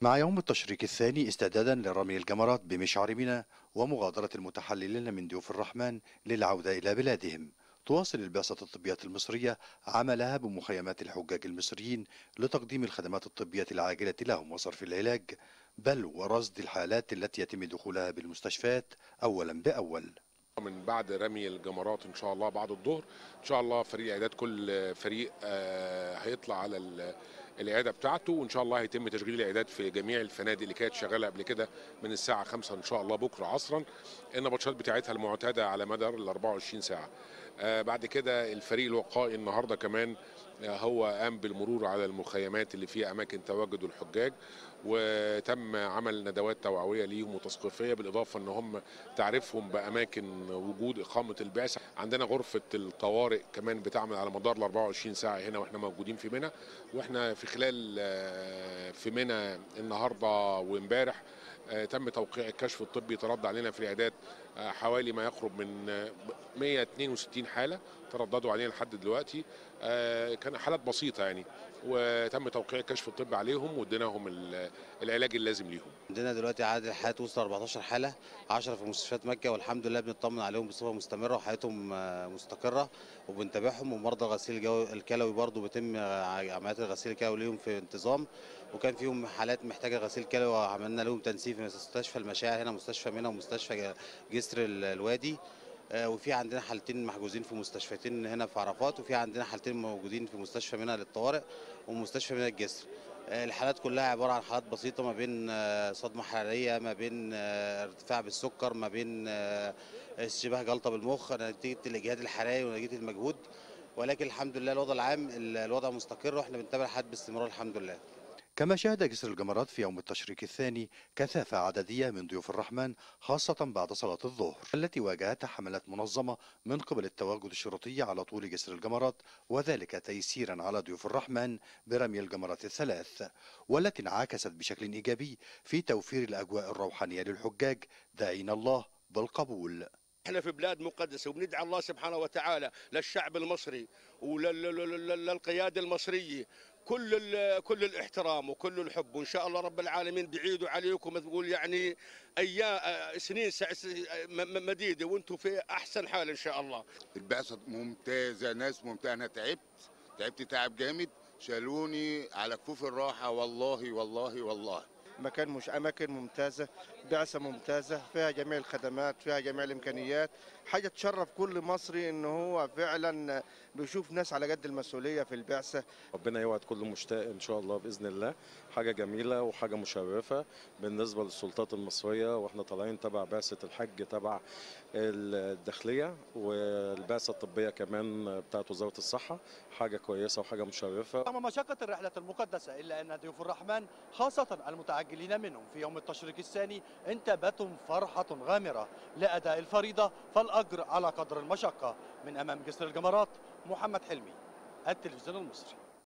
مع يوم التشريق الثاني استعدادا لرمي الجمرات بمشعر منى ومغادرة المتحللين من ضيوف الرحمن للعودة إلى بلادهم، تواصل البعثة الطبية المصرية عملها بمخيمات الحجاج المصريين لتقديم الخدمات الطبية العاجلة لهم وصرف العلاج، بل ورصد الحالات التي يتم دخولها بالمستشفيات أولا بأول. من بعد رمي الجمرات ان شاء الله بعد الظهر ان شاء الله فريق اعداد كل فريق هيطلع على العياده بتاعته، وان شاء الله هيتم تشغيل العيادات في جميع الفنادق اللي كانت شغاله قبل كده من الساعه 5 ان شاء الله بكره عصرا. النبطشات بتاعتها المعتاده على مدار ال 24 ساعه. بعد كده الفريق الوقائي النهارده كمان هو قام بالمرور على المخيمات اللي فيها اماكن تواجد الحجاج، وتم عمل ندوات توعويه ليهم وتثقيفيه، بالاضافه ان هم تعريفهم باماكن وجود اقامه البعثه. عندنا غرفه الطوارئ كمان بتعمل على مدار ال 24 ساعه هنا واحنا موجودين في منى، واحنا في خلال في منى النهارده وامبارح تم توقيع الكشف الطبي. ترد علينا في العيادات حوالي ما يقرب من 162 حاله ترددوا علينا لحد دلوقتي. كان حالات بسيطه يعني، وتم توقيع الكشف الطبي عليهم واديناهم العلاج اللازم ليهم. عندنا دلوقتي عدد الحالات وصل 14 حاله، 10 في مستشفيات مكه، والحمد لله بنطمن عليهم بصفه مستمره وحياتهم مستقره وبنتابعهم. ومرضى غسيل الكلوي برضو بيتم عمليات الغسيل الكلوي ليهم في انتظام، وكان فيهم حالات محتاجه غسيل كلوي وعملنا لهم تنسيق في مستشفى المشاعر هنا، مستشفى منى ومستشفى جسر الوادي. وفي عندنا حالتين محجوزين في مستشفيتين هنا في عرفات، وفي عندنا حالتين موجودين في مستشفى منى للطوارئ ومستشفى منى الجسر. الحالات كلها عبارة عن حالات بسيطة، ما بين صدمة حرارية، ما بين ارتفاع بالسكر، ما بين اشتباه جلطة بالمخ نتيجة الإجهاد الحراري ونتيجة المجهود. ولكن الحمد لله الوضع العام الوضع مستقر، واحنا بنتابع الحالات باستمرار الحمد لله. كما شهد جسر الجمرات في يوم التشريق الثاني كثافة عددية من ضيوف الرحمن، خاصة بعد صلاة الظهر التي واجهتها حملات منظمة من قبل التواجد الشرطي على طول جسر الجمرات، وذلك تيسيرا على ضيوف الرحمن برمي الجمرات الثلاث، والتي انعكست بشكل إيجابي في توفير الأجواء الروحانية للحجاج، داعين الله بالقبول. احنا في بلاد مقدسه وبندعي الله سبحانه وتعالى للشعب المصري وللقياده المصريه كل الاحترام وكل الحب، وان شاء الله رب العالمين بيعيدوا عليكم تقول يعني ايام سنين مديده وانتم في احسن حال ان شاء الله. البعثه ممتازه، ناس ممتازه. انا تعبت تعب جامد، شالوني على كفوف الراحه، والله والله والله. مكان مش أماكن ممتازة، بعثة ممتازة فيها جميع الخدمات، فيها جميع الإمكانيات، حاجة تشرف كل مصري إن هو فعلا بيشوف ناس على قد المسؤولية في البعثة. ربنا يوعد كل مشتاق إن شاء الله بإذن الله. حاجة جميلة وحاجة مشرفة بالنسبة للسلطات المصرية، وإحنا طالعين تبع بعثة الحج تبع الداخلية والبعثة الطبية كمان بتاعت وزارة الصحة. حاجة كويسة وحاجة مشرفة. رغم مشقة الرحلة المقدسة إلا أن ضيوف الرحمن خاصة المتعجلين منهم في يوم التشريق الثاني انتابتهم فرحة غامرة لأداء الفريضة، فالأجر على قدر المشقة. من أمام جسر الجمرات، محمد حلمي، التلفزيون المصري.